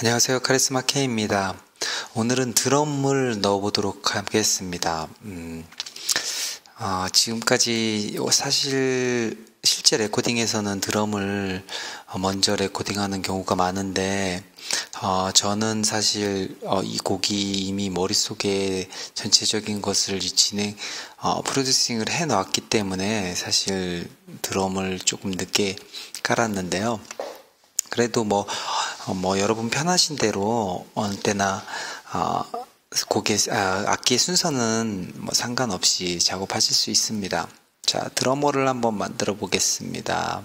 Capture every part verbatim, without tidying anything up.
안녕하세요. 카리스마 K입니다. 오늘은 드럼을 넣어보도록 하겠습니다. 음, 어, 지금까지 사실 실제 레코딩에서는 드럼을 먼저 레코딩하는 경우가 많은데 어, 저는 사실 어, 이 곡이 이미 머릿속에 전체적인 것을 진행 어, 프로듀싱을 해 놨기 때문에 사실 드럼을 조금 늦게 깔았는데요. 그래도 뭐, 어, 뭐, 여러분 편하신 대로 어느 때나, 어, 곡의, 아, 악기의 순서는 뭐 상관없이 작업하실 수 있습니다. 자, 드러머를 한번 만들어 보겠습니다.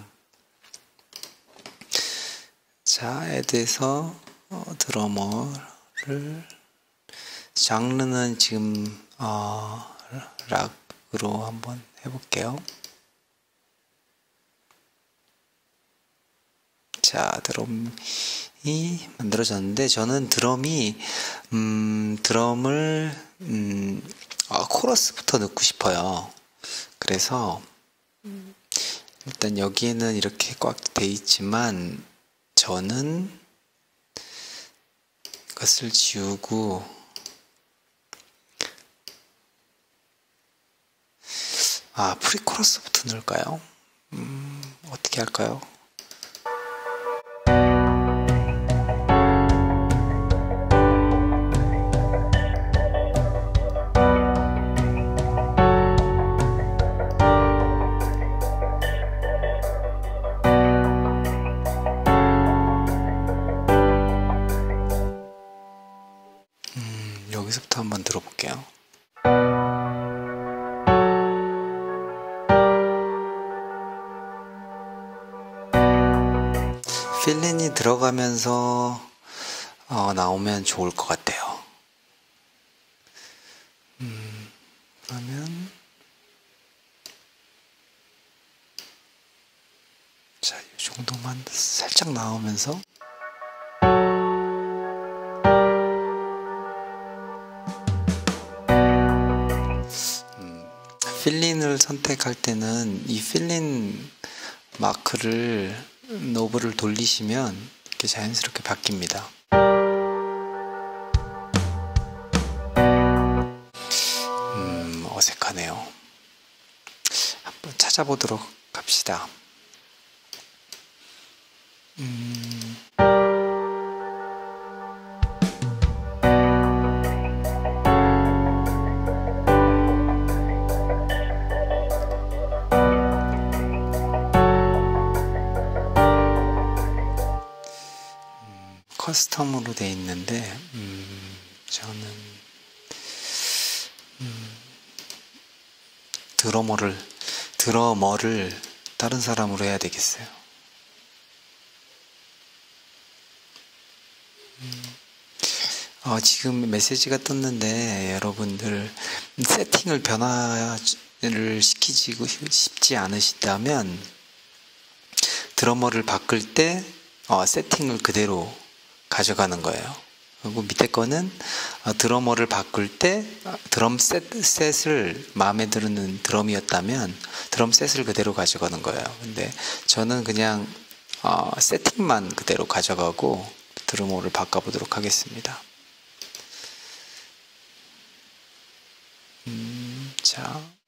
자, 애드에서, 어, 드러머를, 장르는 지금, 어, 락으로 한번 해볼게요. 자, 드럼이 만들어졌는데 저는 드럼이 음, 드럼을 음, 아, 코러스부터 넣고 싶어요. 그래서 일단 여기에는 이렇게 꽉 돼 있지만 저는 이것을 지우고 아, 프리코러스부터 넣을까요? 음, 어떻게 할까요? 여기서부터 한번 들어볼게요. 필린이 들어가면서 어, 나오면 좋을 것 같아요. 음, 그러면 자, 이 정도만 살짝 나오면서 필린을 선택할 때는 이 필린 마크를 노브를 돌리시면 이렇게 자연스럽게 바뀝니다. 음, 어색하네요. 한번 찾아보도록 합시다. 음... 커스텀으로 되어 있는데 음, 저는 음, 드러머를 드러머를 다른 사람으로 해야 되겠어요. 음, 어, 지금 메시지가 떴는데 여러분들 세팅을 변화를 시키지 싶지 않으시다면 드러머를 바꿀 때 어, 세팅을 그대로 가져가는 거예요. 그리고 밑에 거는 드러머를 바꿀 때 드럼 셋, 셋을 마음에 드는 드럼이었다면 드럼 셋을 그대로 가져가는 거예요. 근데 저는 그냥 어, 세팅만 그대로 가져가고 드러머를 바꿔보도록 하겠습니다. 음, 자.